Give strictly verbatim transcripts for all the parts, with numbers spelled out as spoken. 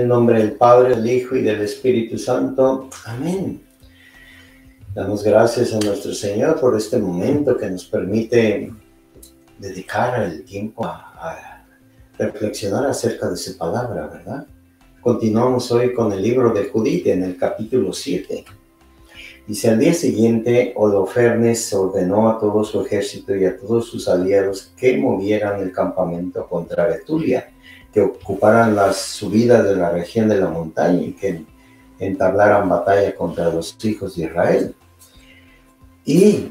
el nombre del Padre, del Hijo y del Espíritu Santo. Amén. Damos gracias a nuestro Señor por este momento que nos permite dedicar el tiempo a, a reflexionar acerca de su palabra, ¿verdad? Continuamos hoy con el libro de Judith en el capítulo siete. Dice: al día siguiente, Holofernes ordenó a todo su ejército y a todos sus aliados que movieran el campamento contra Betulia, que ocuparan las subidas de la región de la montaña y que entablaran batalla contra los hijos de Israel. Y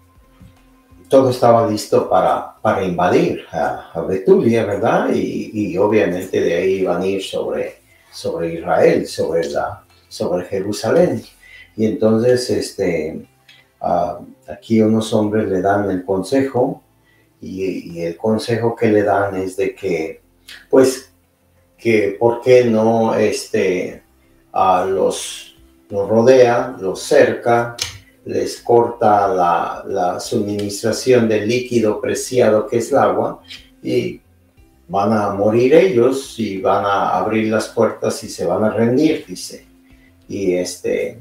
todo estaba listo para, para invadir a, a Betulia, ¿verdad? Y, y obviamente de ahí iban a ir sobre, sobre Israel, sobre, la, sobre Jerusalén. Y entonces este, uh, aquí unos hombres le dan el consejo, y, y el consejo que le dan es de que, pues, que por qué no este, uh, los, los rodea, los cerca, les corta la, la suministración del líquido preciado que es el agua, y van a morir ellos y van a abrir las puertas y se van a rendir, dice. Y este...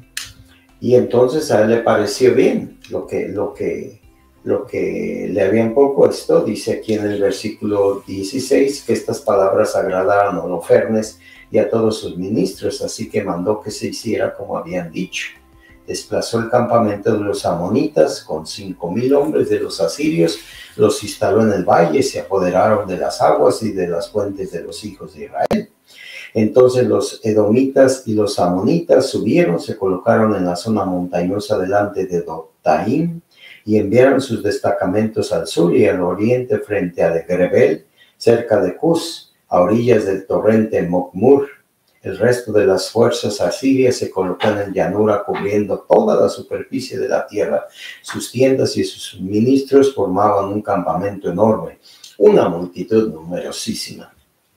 Y entonces a él le pareció bien lo que, lo que, lo que le habían propuesto. Dice aquí en el versículo dieciséis que estas palabras agradaron a Holofernes y a todos sus ministros, así que mandó que se hiciera como habían dicho. Desplazó el campamento de los amonitas con cinco mil hombres de los asirios, los instaló en el valle, se apoderaron de las aguas y de las fuentes de los hijos de Israel. Entonces los edomitas y los amonitas subieron, se colocaron en la zona montañosa delante de Dotaim y enviaron sus destacamentos al sur y al oriente frente a Grebel, cerca de Cus, a orillas del torrente Mocmur. El resto de las fuerzas asirias se colocó en llanura, cubriendo toda la superficie de la tierra. Sus tiendas y sus suministros formaban un campamento enorme, una multitud numerosísima.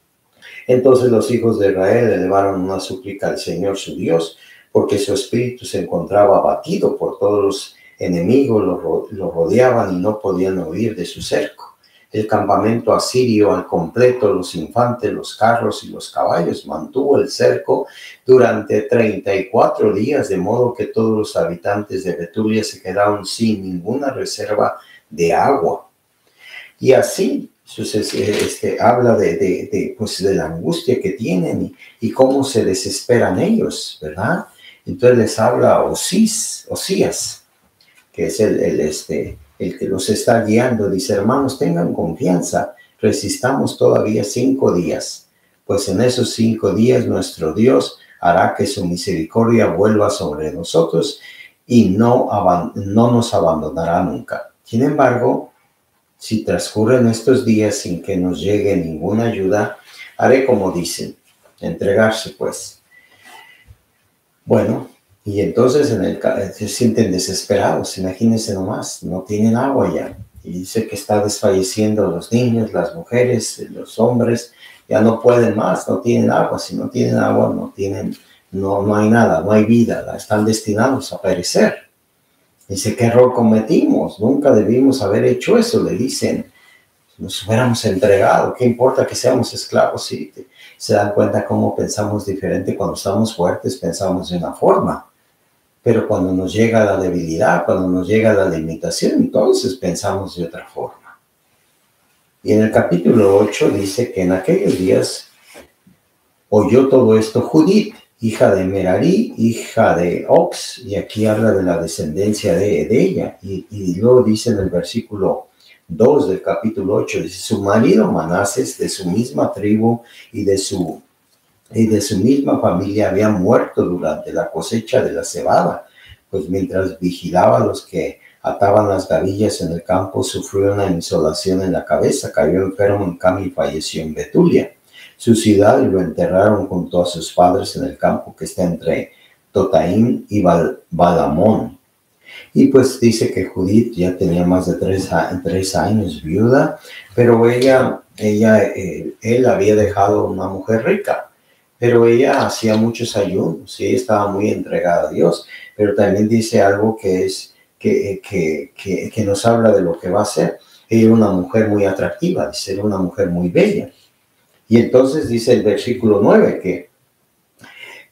Entonces los hijos de Israel elevaron una súplica al Señor su Dios, porque su espíritu se encontraba abatido por todos los enemigos, lo, lo rodeaban y no podían huir de su cerco. El campamento asirio al completo, los infantes, los carros y los caballos, mantuvo el cerco durante treinta y cuatro días, de modo que todos los habitantes de Betulia se quedaron sin ninguna reserva de agua. Y así Entonces, este, habla de, de, de, pues, de la angustia que tienen y, y cómo se desesperan ellos, ¿verdad? Entonces les habla Osís, Osías, que es el, el, este, el que los está guiando. Dice: hermanos, tengan confianza, resistamos todavía cinco días, pues en esos cinco días nuestro Dios hará que su misericordia vuelva sobre nosotros y no, no nos abandonará nunca. Sin embargo, si transcurren estos días sin que nos llegue ninguna ayuda, haré como dicen, entregarse pues. Bueno, y entonces en el, se sienten desesperados, imagínense nomás, no tienen agua ya. Y dice que está desfalleciendo los niños, las mujeres, los hombres, ya no pueden más, no tienen agua. Si no tienen agua, no, tienen, no, no hay nada, no hay vida, están destinados a perecer. Dice: ¿qué error cometimos? Nunca debimos haber hecho eso, le dicen. Nos hubiéramos entregado, ¿qué importa que seamos esclavos? Sí, se dan cuenta cómo pensamos diferente. Cuando estamos fuertes pensamos de una forma, pero cuando nos llega la debilidad, cuando nos llega la limitación, entonces pensamos de otra forma. Y en el capítulo ocho dice que en aquellos días oyó todo esto Judith, hija de Merari, hija de Ox, y aquí habla de la descendencia de, de ella. Y, y luego dice en el versículo dos del capítulo ocho, dice: su marido Manases, de su misma tribu y de su, y de su misma familia, había muerto durante la cosecha de la cebada, pues mientras vigilaba a los que ataban las gavillas en el campo, sufrió una insolación en la cabeza, cayó enfermo en cama y falleció en Betulia, su ciudad, y lo enterraron junto a sus padres en el campo que está entre Dotaim y Bal Balamón. Y pues dice que Judith ya tenía más de tres, tres años viuda, pero ella, ella eh, él había dejado una mujer rica, pero ella hacía muchos ayunos y ella estaba muy entregada a Dios. Pero también dice algo que, es, que, que, que, que nos habla de lo que va a ser. Ella era una mujer muy atractiva, dice, era una mujer muy bella. Y entonces dice el versículo nueve que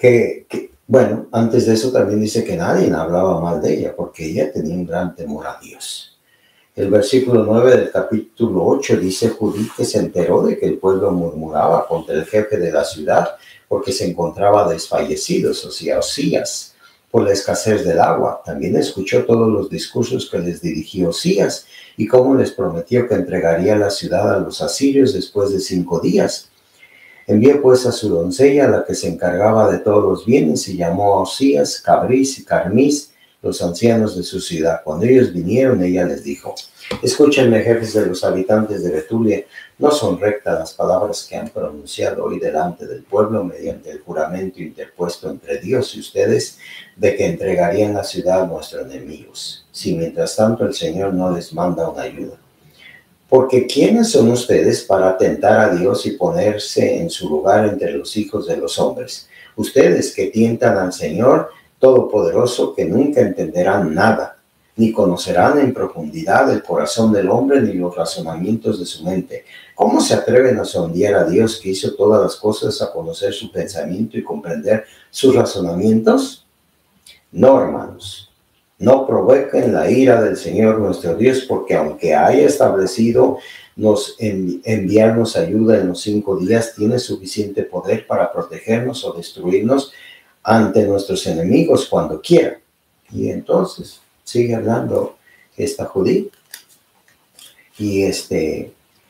que, que, bueno, antes de eso también dice que nadie hablaba mal de ella, porque ella tenía un gran temor a Dios. El versículo nueve del capítulo ocho dice: Judith, que se enteró de que el pueblo murmuraba contra el jefe de la ciudad porque se encontraba desfallecido, o sea, Osías, por la escasez del agua. También escuchó todos los discursos que les dirigió Osías y cómo les prometió que entregaría la ciudad a los asirios después de cinco días. Envió pues a su doncella, la que se encargaba de todos los bienes, y llamó a Osías, Cabris y Carmis, los ancianos de su ciudad. Cuando ellos vinieron, ella les dijo: escúchenme, jefes de los habitantes de Betulia, no son rectas las palabras que han pronunciado hoy delante del pueblo mediante el juramento interpuesto entre Dios y ustedes de que entregarían la ciudad a nuestros enemigos, si mientras tanto el Señor no les manda una ayuda. Porque ¿quiénes son ustedes para atentar a Dios y ponerse en su lugar entre los hijos de los hombres? Ustedes que tientan al Señor Todopoderoso, que nunca entenderán nada, ni conocerán en profundidad el corazón del hombre ni los razonamientos de su mente. ¿Cómo se atreven a sondear a Dios, que hizo todas las cosas, a conocer su pensamiento y comprender sus razonamientos? No, hermanos. No provoquen la ira del Señor nuestro Dios, porque aunque haya establecido nos envi- enviarnos ayuda en los cinco días, tiene suficiente poder para protegernos o destruirnos ante nuestros enemigos cuando quiera. Y entonces sigue hablando esta Judith, y este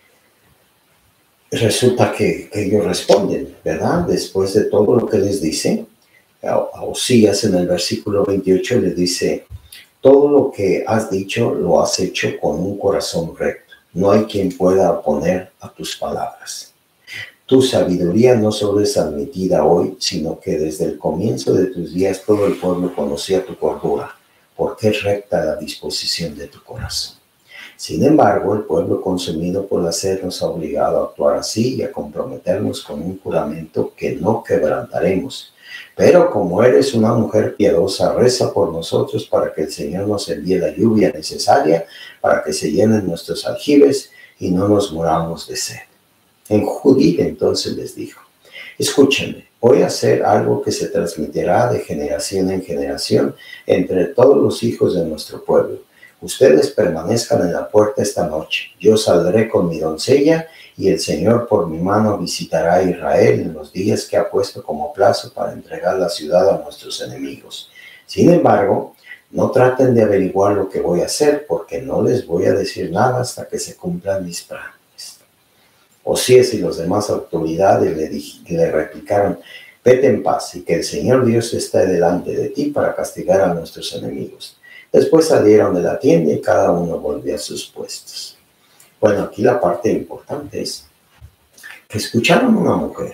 resulta que, que ellos responden, ¿verdad? Después de todo lo que les dice, a, a Osías en el versículo veintiocho les dice: todo lo que has dicho lo has hecho con un corazón recto. No hay quien pueda oponer a tus palabras. Tu sabiduría no solo es admitida hoy, sino que desde el comienzo de tus días todo el pueblo conocía tu cordura, porque es recta la disposición de tu corazón. Sin embargo, el pueblo consumido por la sed nos ha obligado a actuar así y a comprometernos con un juramento que no quebrantaremos. Pero como eres una mujer piadosa, reza por nosotros para que el Señor nos envíe la lluvia necesaria para que se llenen nuestros aljibes y no nos muramos de sed. En Judith entonces les dijo: escúchenme, voy a hacer algo que se transmitirá de generación en generación entre todos los hijos de nuestro pueblo. Ustedes permanezcan en la puerta esta noche. Yo saldré con mi doncella y el Señor por mi mano visitará a Israel en los días que ha puesto como plazo para entregar la ciudad a nuestros enemigos. Sin embargo, no traten de averiguar lo que voy a hacer, porque no les voy a decir nada hasta que se cumplan mis planes. Osías y los demás autoridades le, le replicaron: vete en paz y que el Señor Dios esté delante de ti para castigar a nuestros enemigos. Después salieron de la tienda y cada uno volvió a sus puestos. Bueno, aquí la parte importante es que escucharon a una mujer.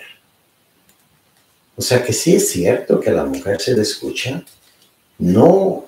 O sea que sí es cierto que la mujer se le escucha. No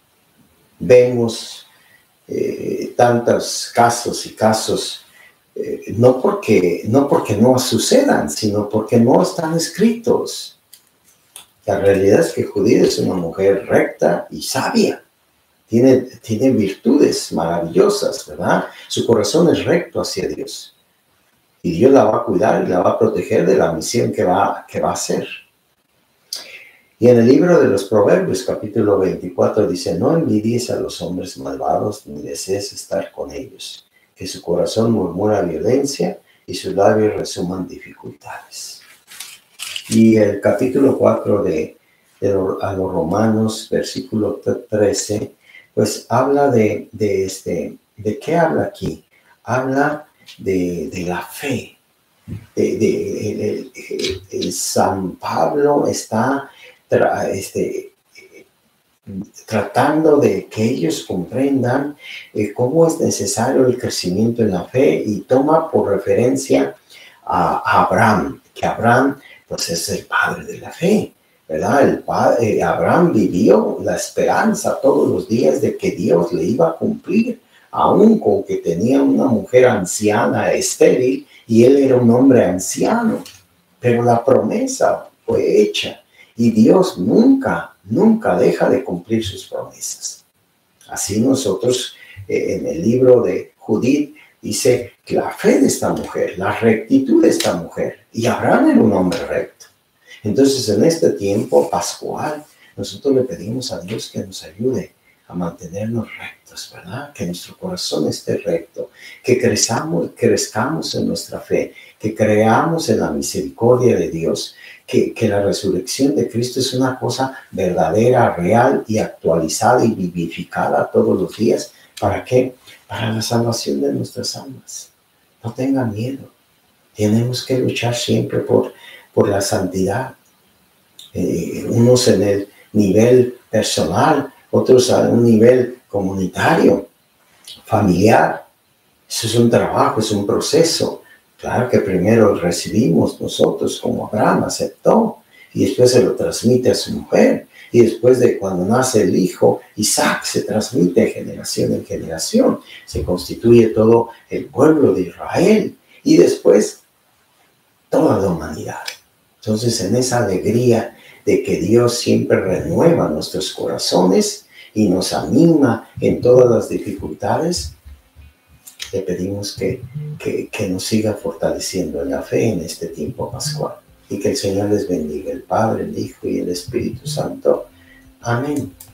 vemos eh, tantos casos y casos, eh, no, porque, no porque no sucedan, sino porque no están escritos. La realidad es que Judith es una mujer recta y sabia. Tiene, tiene virtudes maravillosas, ¿verdad? Su corazón es recto hacia Dios. Y Dios la va a cuidar y la va a proteger de la misión que va, que va a hacer. Y en el libro de los Proverbios, capítulo veinticuatro, dice: no envidies a los hombres malvados, ni desees estar con ellos, que su corazón murmura violencia y sus labios resuman dificultades. Y el capítulo cuatro de, de a los Romanos, versículo trece, pues habla de, de, este, ¿de qué habla aquí? Habla de, de la fe. De, de, el, el, el San Pablo está tra, este, tratando de que ellos comprendan eh, cómo es necesario el crecimiento en la fe, y toma por referencia a, a Abraham, que Abraham pues es el padre de la fe. ¿Verdad? El padre, eh, Abraham vivió la esperanza todos los días de que Dios le iba a cumplir, aun con que tenía una mujer anciana, estéril, y él era un hombre anciano. Pero la promesa fue hecha, y Dios nunca, nunca deja de cumplir sus promesas. Así nosotros, eh, en el libro de Judith, dice que la fe de esta mujer, la rectitud de esta mujer, y Abraham era un hombre recto. Entonces, en este tiempo pascual, nosotros le pedimos a Dios que nos ayude a mantenernos rectos, ¿verdad? Que nuestro corazón esté recto, que crezcamos, crezcamos en nuestra fe, que creamos en la misericordia de Dios, que, que la resurrección de Cristo es una cosa verdadera, real y actualizada y vivificada todos los días. ¿Para qué? Para la salvación de nuestras almas. No tengan miedo. Tenemos que luchar siempre por, por la santidad. Eh, unos en el nivel personal, otros a un nivel comunitario, familiar. Eso es un trabajo, es un proceso. Claro que primero recibimos nosotros, como Abraham aceptó, y después se lo transmite a su mujer. Y después de cuando nace el hijo, Isaac, se transmite de generación en generación. Se constituye todo el pueblo de Israel. Y después, toda la humanidad. Entonces, en esa alegría de que Dios siempre renueva nuestros corazones y nos anima en todas las dificultades, le pedimos que, que, que nos siga fortaleciendo en la fe en este tiempo pascual. Y que el Señor les bendiga, el Padre, el Hijo y el Espíritu Santo. Amén.